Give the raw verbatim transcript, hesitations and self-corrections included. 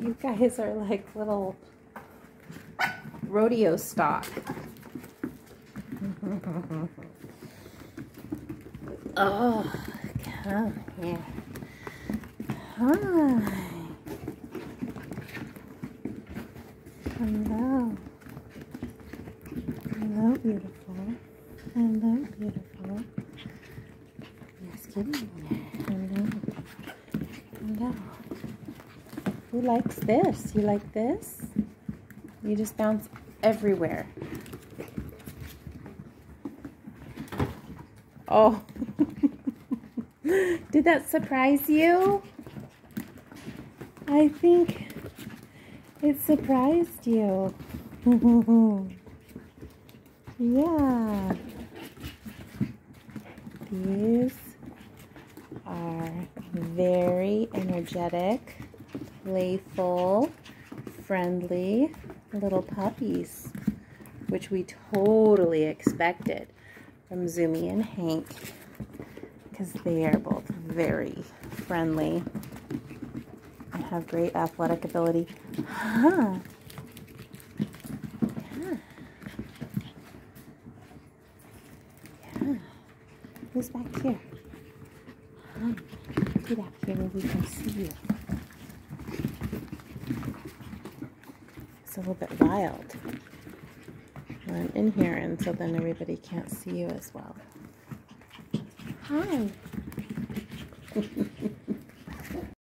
You guys are like little rodeo stock. Oh, come here. Hi. Hello. Hello, beautiful. Hello, beautiful. Yes, give me that. Hello. Hello. Who likes this? You like this? You just bounce everywhere. Oh. Did that surprise you? I think it surprised you. Yeah. These are very energetic, playful, friendly little puppies, which we totally expected from Zoomy and Hank, because they are both very friendly and have great athletic ability. Huh. Yeah. Yeah. Who's back here? Huh. Get out here where we can see you. It's a little bit wild. I'm in here, and so then everybody can't see you as well. Hi.